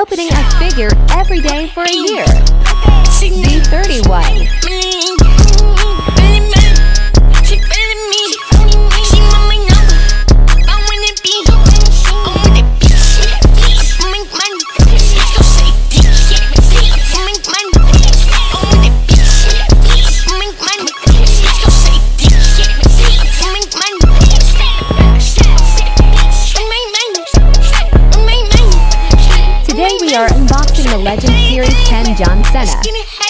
opening a figure every day for a year. B31. Today we are unboxing the Legend Series 10 John Cena.